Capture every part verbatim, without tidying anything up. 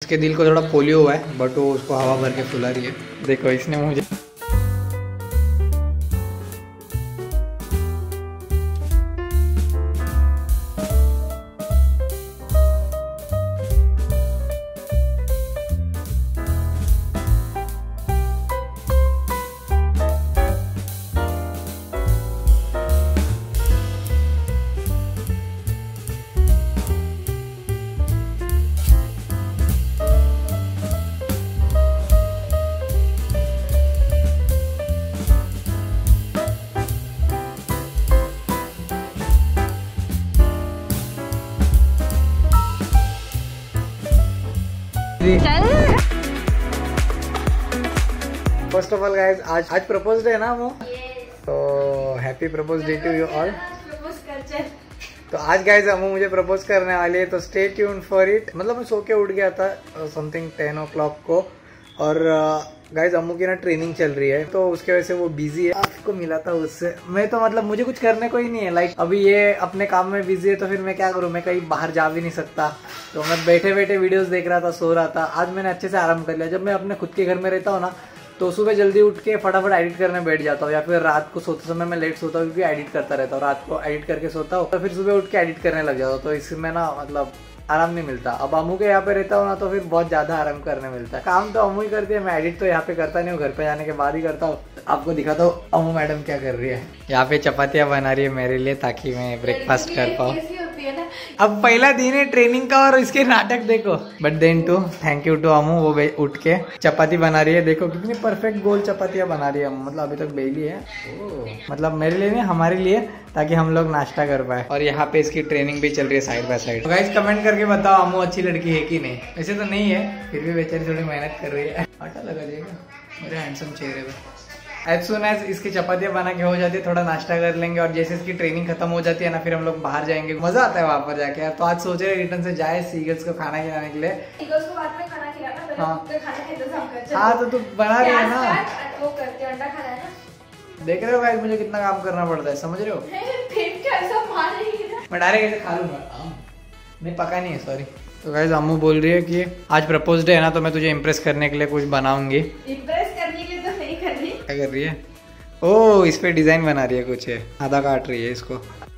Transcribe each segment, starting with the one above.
उसके दिल को थोड़ा पोलियो हुआ है बट वो उसको हवा भर के फुला रही है। देखो इसने मुझे फर्स्ट ऑफ ऑल गाइस आज आज प्रपोज डे है ना वो, तो happy propose day to you all. तो आज गाइस अमू मुझे प्रपोज करने वाली है, तो स्टे ट्यून फॉर इट। मतलब मैं सो के उठ गया था समथिंग टेन ओ क्लॉक को, और गाइस अमू की ना ट्रेनिंग चल रही है तो उसके वजह से वो बिजी है। आपको मिला था उससे, मैं तो मतलब मुझे कुछ करने को ही नहीं है। लाइक अभी ये अपने काम में बिजी है तो फिर मैं क्या करूँ, मैं कहीं बाहर जा भी नहीं सकता। तो मैं बैठे बैठे वीडियोस देख रहा था, सो रहा था। आज मैंने अच्छे से आराम कर लिया। जब मैं अपने खुद के घर में रहता हूँ ना तो सुबह जल्दी उठ के फटाफट एडिट करने बैठ जाता हूँ, या फिर रात को सोते समय मैं लेट सोता हूँ क्योंकि एडिट करता रहता हूँ। रात को एडिट करके सोता हूँ तो फिर सुबह उठ के एडिट करने लग जाता हूँ, तो इसमें ना मतलब आराम नहीं मिलता। अब अमू के यहाँ पे रहता हूँ ना तो फिर बहुत ज्यादा आराम करने मिलता है। काम तो अमू ही करती है, मैं एडिट तो यहाँ पे करता नहीं हूँ, घर पे जाने के बाद ही करता हूँ। आपको दिखाता हूँ अमू मैडम क्या कर रही है। यहाँ पे चपातियाँ बना रही है मेरे लिए ताकि मैं ब्रेकफास्ट कर पाऊँ। अब पहला दिन है ट्रेनिंग का और इसके नाटक देखो। But then to thank you to Amu, वो उठ के चपाती बना रही है। देखो कितनी परफेक्ट गोल चपातियाँ बना रही है अमू, मतलब अभी तक बेली है। ओ, मतलब मेरे लिए नहीं हमारे लिए, ताकि हम लोग नाश्ता कर पाए। और यहाँ पे इसकी ट्रेनिंग भी चल रही है side by side. Guys comment करके बताओ अमू अच्छी लड़की है कि नहीं। वैसे तो नहीं है, फिर भी बेचारी थोड़ी मेहनत कर रही है। आटा लगा देगा मेरे हैंडसम चेहरे पे। एज सुन एज इसकी चपातियाँ बना के हो जाती है, थोड़ा नाश्ता कर लेंगे और जैसे इसकी ट्रेनिंग खत्म हो जाती है ना फिर हम लोग बाहर जाएंगे। मजा आता है वहाँ पर जाके यार। तो आज सोच रहे रिटर्न से जाए सीगल्स को खाना खिलाने के लिए। सीगल्स को बाद में खाना खिलाना, हाँ खाना के इंतजाम कर। हाँ तो तू बना रही है ना, वो करते अंडा खाना है ना। देख रहे हो गाइस मुझे कितना काम करना पड़ता है, समझ रहे हो। मैं डायरेक्ट ऐसे खा लूंगा, नहीं पका नहीं है सॉरी। तो गाइस अम्मू बोल रही है कि आज प्रपोज डे है ना तो मैं तुझे इम्प्रेस करने के लिए कुछ बनाऊंगी। इम्प्रेस करने के लिए तो नहीं कर रही। क्या कर रही है? ओह इस पे डिजाइन बना रही है कुछ है, आधा काट रही है इसको।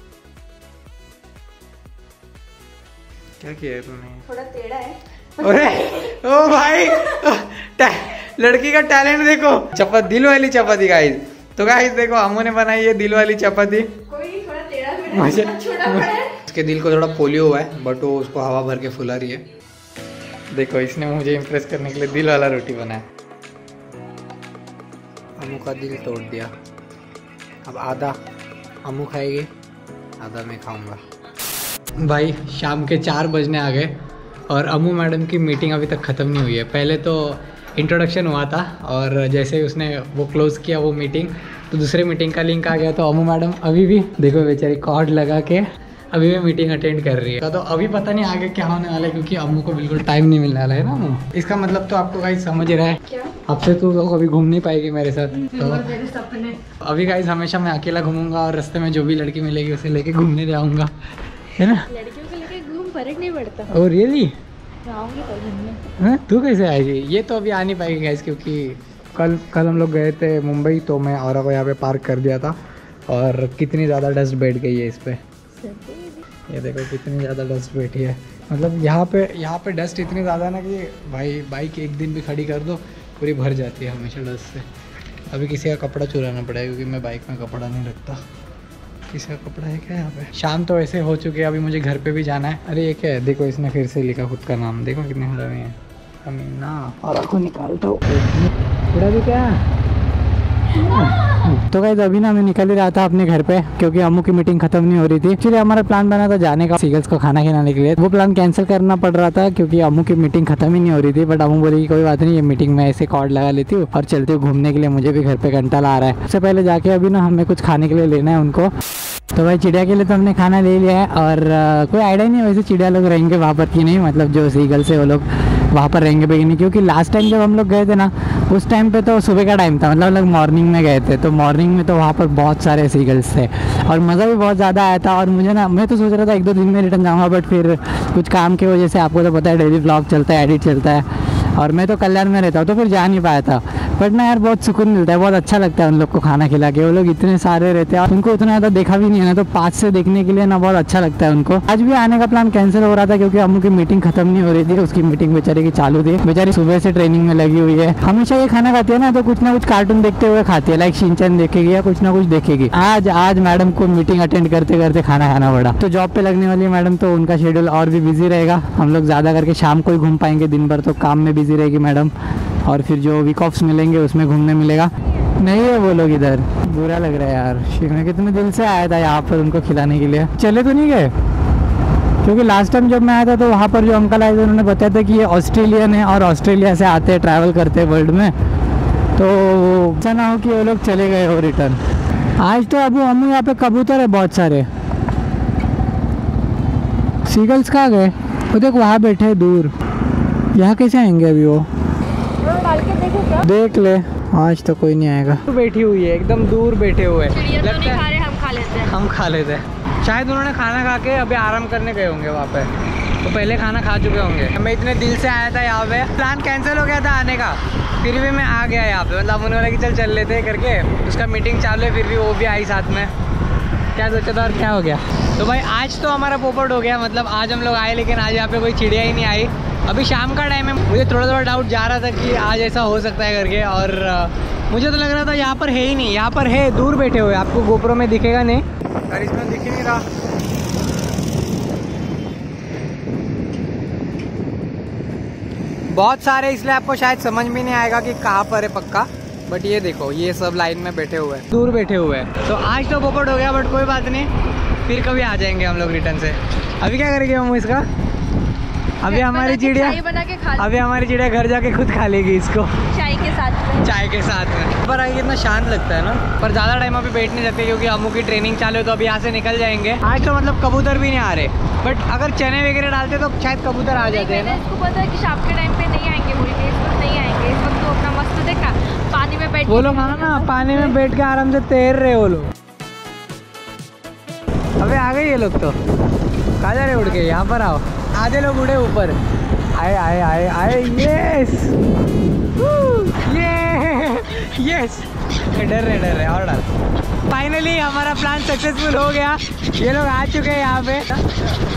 क्या किया है तूने? थोड़ा टेढ़ा है। अरे ओ भाई लड़की का टैलेंट देखो। चपाती दिल वाली चपाती गाइस। तो गाइस देखो अम्मू ने बनाई है दिल वाली चपाती। कोई थोड़ा टेढ़ा छोटा है। उसके दिल को थोड़ा पोलियो हुआ है बट वो उसको हवा भर के फुला रही है। देखो इसने मुझे इम्प्रेस करने के लिए दिल वाला रोटी बनाया। अम्मू का दिल तोड़ दिया। अब आधा अम्मू खाएगी, आधा मैं खाऊंगा। भाई शाम के चार बजने आ गए और अम्मू मैडम की मीटिंग अभी तक ख़त्म नहीं हुई है। पहले तो इंट्रोडक्शन हुआ था और जैसे उसने वो क्लोज़ किया वो मीटिंग, तो दूसरे मीटिंग का लिंक आ गया। तो अम्मू मैडम अभी भी देखो बेचारी कॉर्ड लगा के अभी भी मीटिंग अटेंड कर रही है। तो अभी पता नहीं आगे क्या होने वाला है क्योंकि अम्मू को बिल्कुल टाइम नहीं मिलने वाला है ना अम्मू। इसका मतलब तो आपको गाइस समझ रहा है, अब से तू तो कभी घूम नहीं पाएगी मेरे साथ। तो अभी गाइस हमेशा मैं अकेला घूमूंगा और रास्ते में जो भी लड़की मिलेगी उसे लेके घूमने जाऊंगा, है ना। लड़कियों को लेके घूम फर्क नहीं पड़ता। Oh really? आऊंगी तो घूमने। तू कैसे आएगी? ये तो अभी आ नहीं पाएगी गाइस क्योंकि कल कल हम लोग गए थे मुंबई तो मैं और को यहाँ पे पार्क कर दिया था और कितनी ज़्यादा डस्ट बैठ गई है इस पर। ये देखो कितनी ज़्यादा डस्ट बैठी है। मतलब यहाँ पे यहाँ पे डस्ट इतनी ज़्यादा ना कि भाई बाइक एक दिन भी खड़ी कर दो पूरी भर जाती है हमेशा डस्ट से। अभी किसी का कपड़ा चुराना पड़ेगा क्योंकि मैं बाइक में कपड़ा नहीं रखता। किसी का कपड़ा है क्या यहाँ पे? शाम तो ऐसे हो चुकी है, अभी मुझे घर पे भी जाना है। अरे ये क्या है? देखो इसने फिर से लिखा खुद का नाम, देखो कितने हरा में है। अमीना और आपको निकाल दो थोड़ा भी क्या। तो गाइस अभी ना मैं निकल ही रहा था अपने घर पे क्योंकि अम्मू की मीटिंग खत्म नहीं हो रही थी। एक्चुअली हमारा प्लान बना था जाने का सीगल्स को खाना खिलाने के लिए, वो प्लान कैंसिल करना पड़ रहा था क्योंकि अम्मू की मीटिंग खत्म ही नहीं हो रही थी। बट अम्मू बोली कोई बात नहीं, ये मीटिंग में ऐसे कॉर्ड लगा लेती हूँ और चलती हूँ घूमने के लिए, मुझे भी घर पे घंटा ला रहा है। उससे पहले जाके अभी ना हमें कुछ खाने के लिए लेना है उनको। तो भाई चिड़िया के लिए तो हमने खाना ले लिया है और आ, कोई आइडिया नहीं वैसे चिड़िया लोग रहेंगे वहाँ पर कि नहीं, मतलब जो सीगल से वो लोग वहाँ पर रहेंगे भी नहीं, क्योंकि लास्ट टाइम जब हम लोग गए थे ना उस टाइम पे तो सुबह का टाइम था, मतलब हम लोग मॉर्निंग में गए थे, तो मॉर्निंग में तो वहाँ पर बहुत सारे सीगल्स थे और मज़ा भी बहुत ज़्यादा आया था। और मुझे ना मैं तो सोच रहा था एक दो दिन में रिटर्न जाऊँगा, बट फिर कुछ काम की वजह से, आपको तो पता है डेली व्लॉग चलता है, एडिट चलता है और मैं तो कल्याण में रहता हूँ तो फिर जा नहीं पाया था। बट ना यार बहुत सुकून मिलता है, बहुत अच्छा लगता है उन लोग को खाना खिला के। वो लोग इतने सारे रहते हैं और उनको उतना ज़्यादा देखा भी नहीं है ना, तो पास से देखने के लिए ना बहुत अच्छा लगता है उनको। आज भी आने का प्लान कैंसिल हो रहा था क्योंकि अम्मू की मीटिंग खत्म नहीं हो रही थी, उसकी मीटिंग बेचारी की चालू थी, बेचारी सुबह से ट्रेनिंग में लगी हुई है। हमेशा ये खाना खाती है ना तो कुछ ना कुछ कार्टून देखते हुए खाती है, लाइक शिनचैन देखेगी या कुछ ना कुछ देखेगी। आज आज मैडम को मीटिंग अटेंड करते करते खाना खाना पड़ा। तो जॉब पे लगने वाली मैडम तो उनका शेड्यूल और भी बिजी रहेगा, हम लोग ज़्यादा करके शाम को ही घूम पाएंगे, दिन भर तो काम में बिजी रहेगी मैडम, और फिर जो वीक ऑफ्स मिलेंगे उसमें घूमने मिलेगा। नहीं है वो लोग इधर, बुरा लग रहा है यार। मैं कितने दिल से आया था यहाँ पर उनको खिलाने के लिए, चले तो नहीं गए क्योंकि लास्ट टाइम जब मैं आया था तो वहाँ पर जो अंकल आए थे उन्होंने बताया था कि ये ऑस्ट्रेलियन है और ऑस्ट्रेलिया से आते हैं, ट्रैवल करते हैं वर्ल्ड में, तो ऐसा ना हो कि वो लोग चले गए हो रिटर्न। आज तो अबू अम्मू यहाँ पे कबूतर है बहुत सारे। सीगल्स कहाँ गए? वो देख वहाँ बैठे हैं दूर, यहाँ कैसे आएंगे अभी वो? डाल के देखो क्या? देख ले, आज तो कोई नहीं आएगा। तो बैठी हुई है एकदम दूर बैठे हुए, लगता तो नहीं खा रहे, हम खा लेते हैं। हम खा लेते हैं। शायद उन्होंने खाना खा के अभी आराम करने गए होंगे वहाँ पे, तो पहले खाना खा चुके होंगे। मैं इतने दिल से आया था यहाँ पे, प्लान कैंसिल हो गया था आने का, फिर भी मैं आ गया यहाँ पे, मतलब उन्होंने बोला कि चल चल लेते करके, उसका मीटिंग चालू है, फिर भी वो भी आई साथ में। क्या सोचा था और क्या हो गया। तो भाई आज तो हमारा पोपट हो गया, मतलब आज हम लोग आए लेकिन आज यहाँ पे कोई चिड़िया ही नहीं आई। अभी शाम का टाइम है, मुझे थोड़ा थोड़ा डाउट जा रहा था कि आज ऐसा हो सकता है करके, और मुझे तो लग रहा था यहाँ पर है ही नहीं। यहाँ पर है, दूर बैठे हुए, आपको गोप्रो में दिखेगा नहीं और इसमें दिख ही नहीं रहा। बहुत सारे, इसलिए आपको शायद समझ में नहीं आएगा कि कहाँ पर है पक्का, बट ये देखो ये सब लाइन में बैठे हुए हैं, दूर बैठे हुए हैं। तो आज तो पोपट हो गया, बट कोई बात नहीं, फिर कभी आ जाएंगे हम लोग रिटर्न से। अभी क्या करेंगे हम इसका? अभी हमारी चिड़िया अभी हमारी चिड़िया घर जाके खुद खा लेगी इसको, चाय के साथ में। चाय के साथ में। पर आगे कितना शांत लगता है ना, पर ज़्यादा टाइम अभी बैठ नहीं सकते क्योंकि अम्मू की ट्रेनिंग चालू है, तो अभी यहाँ से निकल जाएंगे। आज तो मतलब कबूतर भी नहीं आ रहे, बट अगर चने वगैरह डालते तो शायद कबूतर आ जाते हैं ना। इसको पता है कि शाम के टाइम पे नहीं आएंगे बोल के, इस वक्त नहीं आएंगे। इस वक्त तो अपना मस्त देखा पानी में बैठ, वो लोग हाँ ना पानी में बैठ के आराम से तैर रहे वो लोग। अबे आ गए ये लोग, तो कहाँ जा रहे उड़ के? यहाँ पर आओ, आधे लोग उड़े ऊपर, आए आए आए आए, यस ये यस, डर रहे डर रहे और डाल। फाइनली हमारा प्लान सक्सेसफुल हो गया, ये लोग आ चुके हैं यहाँ पे।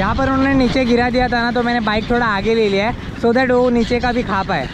यहाँ पर उन्होंने नीचे गिरा दिया था ना, तो मैंने बाइक थोड़ा आगे ले लिया है सो दैट वो नीचे का भी खा पाए।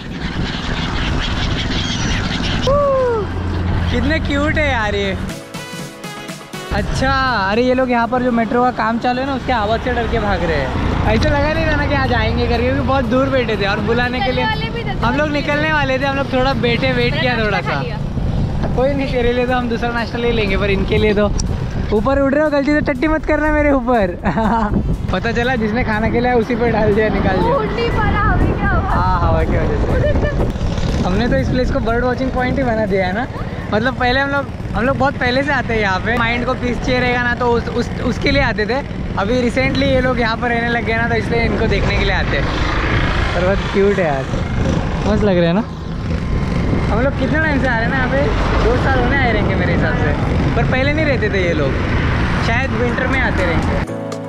कितने क्यूट है यार ये। अच्छा, अरे ये लोग यहाँ पर जो मेट्रो का काम चालू है ना, उसके आवाज़ से डर के भाग रहे हैं। ऐसे लगा नहीं था ना कि आज आएंगे करके, क्योंकि बहुत दूर बैठे थे और बुलाने के लिए हम लोग निकलने वाले थे। हम लोग थोड़ा बैठे वेट किया थोड़ा सा। कोई नहीं, तेरे लिए तो हम दूसरा नाश्ता ले लेंगे, पर इनके लिए तो ऊपर उड़ रहे हो, गलती से टट्टी मत करना मेरे ऊपर। पता चला जिसने खाना खिलाया उसी पे डाल दिया, निकाल दिया। हाँ, हवा की वजह से। हमने तो इस प्लेस को बर्ड वॉचिंग पॉइंट ही बना दिया है ना। मतलब पहले हम लोग हम लोग बहुत पहले से आते हैं यहाँ पे, माइंड को पीस चाहिए रहेगा ना, तो उस, उस उसके लिए आते थे। अभी रिसेंटली ये लोग यहाँ पर रहने लग गए ना, तो इसलिए इनको देखने के लिए आते हैं। पर बहुत क्यूट है यार, मस्त लग रहे हैं ना। हम लोग कितने टाइम से आ रहे हैं ना यहाँ पे, दो साल होने आए रहेंगे मेरे हिसाब से। पर पहले नहीं रहते थे ये लोग, शायद विंटर में आते रहेंगे।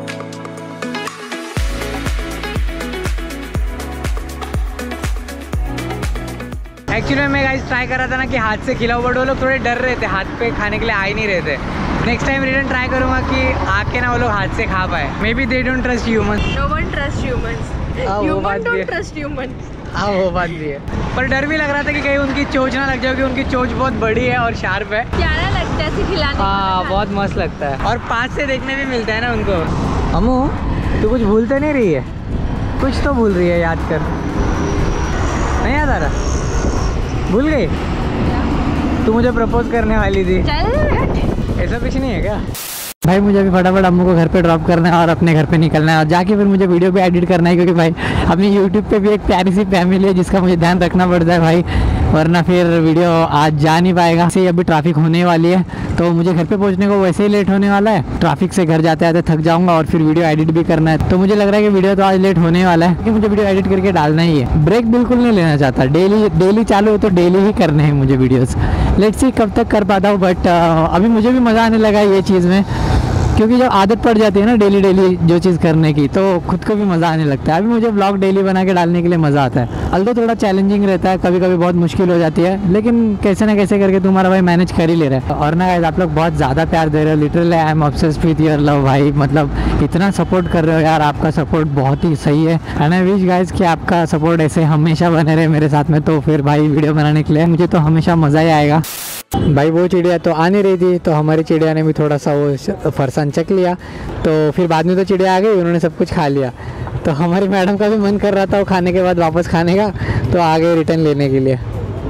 एक्चुअली मैं गाइस ट्राई कर रहा था ना कि हाथ से खिलाओ, बट वो लोग थोड़े डर रहे थे, हाथ पे खाने के लिए आ ही नहीं रहे थे। नेक्स्ट टाइम रिटर्न ट्राई करूँगा कि आके ना वो लोग हाथ से खा पाए। Maybe they don't trust humans. No one trust humans, human don't trust humans. हाँ, वो बात भी है, पर डर भी लग रहा था कि कहीं उनकी चोंच ना लग जाए, क्योंकि उनकी चोंच बहुत बड़ी है और शार्प है। प्यारा लगता है ऐसे खिलाने। हाँ, बहुत मस्त लगता है और पास से देखने भी मिलता है ना उनको। अम्मू, तू कुछ भूल तो नहीं रही है? कुछ तो भूल रही है, याद कर। नहीं याद आ रहा? भूल गई? तू मुझे प्रपोज करने वाली थी। चल, ऐसा कुछ नहीं है क्या? भाई मुझे अभी फटाफट अम्मू को घर पे ड्रॉप करना है और अपने घर पे निकलना है, और जाके फिर मुझे वीडियो भी एडिट करना है, क्योंकि भाई अपनी यूट्यूब पे भी एक प्यारी सी फैमिली है जिसका मुझे ध्यान रखना पड़ता है भाई, वरना फिर वीडियो आज जा नहीं पाएगा। से अभी ट्रैफिक होने वाली है, तो मुझे घर पे पहुंचने को वैसे ही लेट होने वाला है। ट्रैफिक से घर जाते आते थक जाऊंगा और फिर वीडियो एडिट भी करना है, तो मुझे लग रहा है कि वीडियो तो आज लेट होने वाला है, क्योंकि मुझे वीडियो एडिट करके डालना ही है। ब्रेक बिल्कुल नहीं लेना चाहता, डेली डेली चालू हो तो डेली ही करने हैं मुझे वीडियोज़। लेट्स सी कब तक कर पाता हूँ, बट अभी मुझे भी मज़ा आने लगा ये चीज़ में, क्योंकि जब आदत पड़ जाती है ना डेली डेली जो चीज़ करने की, तो खुद को भी मज़ा आने लगता है। अभी मुझे ब्लॉग डेली बना के डालने के लिए मज़ा आता है। अल्दो थोड़ा चैलेंजिंग रहता है, कभी कभी बहुत मुश्किल हो जाती है, लेकिन कैसे ना कैसे करके तुम्हारा भाई मैनेज कर ही ले रहा है। और ना गाइस, आप लोग बहुत ज़्यादा प्यार दे रहे हो, literally I am obsessed with your love भाई। मतलब इतना सपोर्ट कर रहे हो यार, आपका सपोर्ट बहुत ही सही है। एंड आई विश गाइस कि आपका सपोर्ट ऐसे हमेशा बने रहे मेरे साथ में, तो फिर भाई वीडियो बनाने के लिए मुझे तो हमेशा मज़ा ही आएगा। भाई वो चिड़िया तो आ नहीं रही थी, तो हमारी चिड़िया ने भी थोड़ा सा वो फरसान चक लिया, तो फिर बाद में तो चिड़िया आ गई, उन्होंने सब कुछ खा लिया। तो हमारी मैडम का भी मन कर रहा था वो खाने के बाद वापस खाने का, तो आ गए रिटर्न लेने के लिए।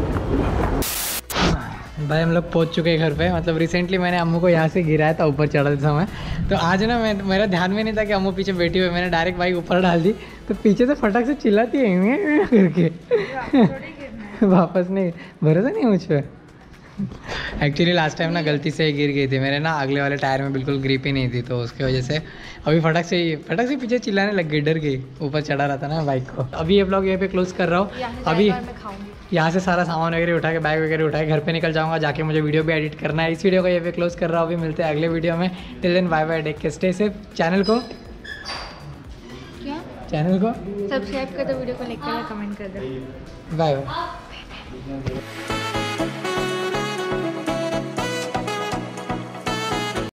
भाई हम लोग पहुंच चुके हैं घर पे। मतलब रिसेंटली मैंने अम्मू को यहाँ से गिराया था ऊपर चढ़ते समय, तो आज ना मैं मेरा ध्यान में नहीं था कि अम्मू पीछे बैठी हुई, मैंने डायरेक्ट बाइक ऊपर डाल दी, तो पीछे से फटाक से चिल्लाती है करके वापस नहीं, भरोसा नहीं मुझ पर। एक्चुअली लास्ट टाइम ना गलती से गिर गई थी, मेरे ना अगले वाले टायर में बिल्कुल ग्रिप ही नहीं थी, तो उसकी वजह से अभी फटक से फटक से पीछे चिल्लाने लग गई, डर गई, ऊपर चढ़ा रहा था ना बाइक को। अभी ये ब्लॉग यहाँ पे क्लोज कर रहा हूँ। अभी यहाँ से सारा सामान वगैरह उठा के बैग वगैरह उठा के घर पे निकल जाऊँगा, जाके मुझे वीडियो भी एडिट करना है। इस वीडियो को यहाँ पे क्लोज कर रहा हूँ, अभी मिलते हैं अगले वीडियो में। Till then bye bye, take care, stay safe. Channel को क्या चैनल को सब्सक्राइब कर दो, वीडियो को लाइक कर दो, कमेंट कर दो। Bye bye.